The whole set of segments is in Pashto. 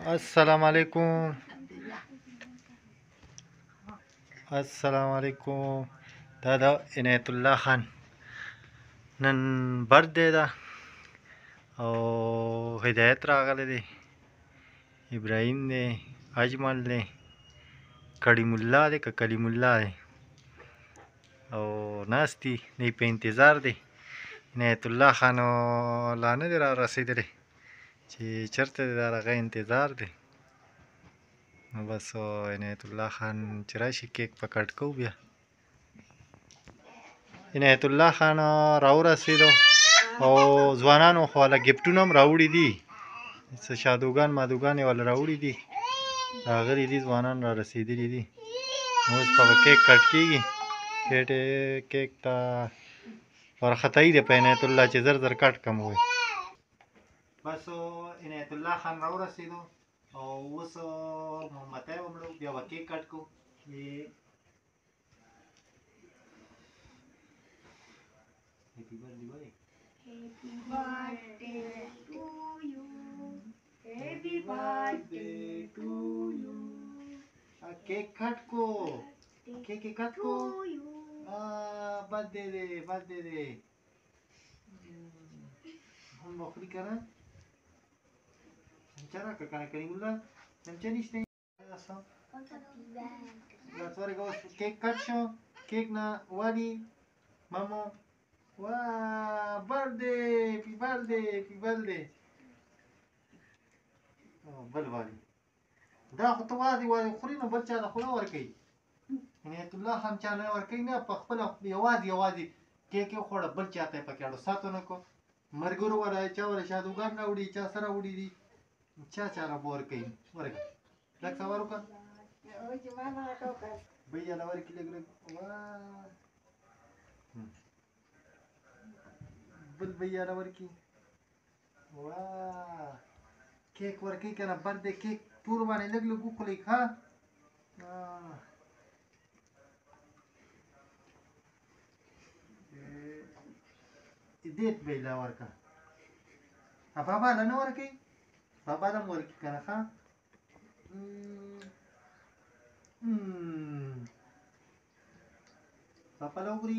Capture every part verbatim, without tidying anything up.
السلام علیکم السلام علیکم. دا د عنایت الله خان نن برډے ده او هدایت راغلی دی، ابراهیم دی، اجمل دی، کړیم الله دی که کلیم الله دی او ناست دي دی په انتظار دی. عنایت الله خان لا نه دی را رسېدلی چې چېرته دی، د هغه انتظار دی. نو بس عنایت الله خان چې راشي کیک په کټ کوو. بیا عنایت الله خان راورسېدو او ځوانانو خو والا ګفټونه هم راوړي دي، څه شادوګان مادوګان یې والا راوړي دي، راغلي دي ځوانان را رسېدلي دي. اوس په کیک کټ کېږي. کیک ته وارخطایي دی په عنایت الله چې زر زر کټ کم وي. بس عنایت الله خان راورسېدو او اوس محمدی ومړو، بیا به کیک کټ کوو. Happy birthday, boy. Happy birthday to you. Happy birthday to you. A cake cut ko. Cake cut ko. Ah, birthday day, birthday day. हम नौकरी कर रहे हैं। चला क्या करने करेंगे? हम चलिए इस नहीं। Let's go. Cake cut show. Cake na wadi. Mamo. Wow, birthday, happy birthday, happy birthday. Oh, بل والی دا خو ته وادي وادي خوري نو بل چا ته خو نه ورکوي. عنایت الله خان چا نه ورکوي، نه په خپله یوازې یوازې کیک یې وخوړه، بل چا ته یې پکې اړو ساتو نه کړو. ملګرو والا چا والا شادوګان راوړي، چا سره وړي دي، چا چا نه به ورکوي. ورکړه لږ سوار وکړه بیا له ورکړي لږ لږ. بل بیا را ورکی. واه کیک ورکی کنه برډے کیک ټول باندې لږ لږ وخورئ ښه. دې ته به یې لا ورکړه. بابا له نه ورکوي، بابا له هم ورکي کنه ښه. بابا له وخوري.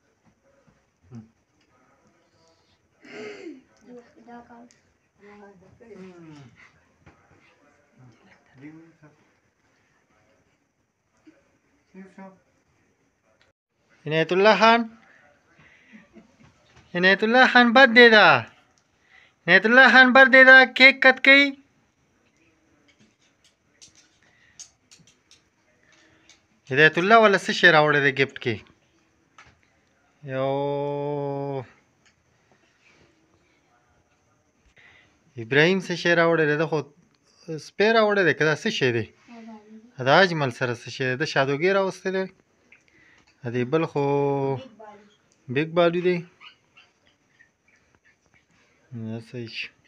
عنایت الله خان عنایت الله خان برډے ده، عنایت الله خان برډے ده، کیک کټ کوي. هدایت الله والا څه شی راوړی دی ګفټ کې؟ یو ابراهیم څه شی راوړی دی؟ ده خو سپی راوړی دی که دا څه شی دی؟ د اجمل سره څه شی دی؟ د شادوګي راوستی دی، د دې بل خو بیګ بالو دی. صحیح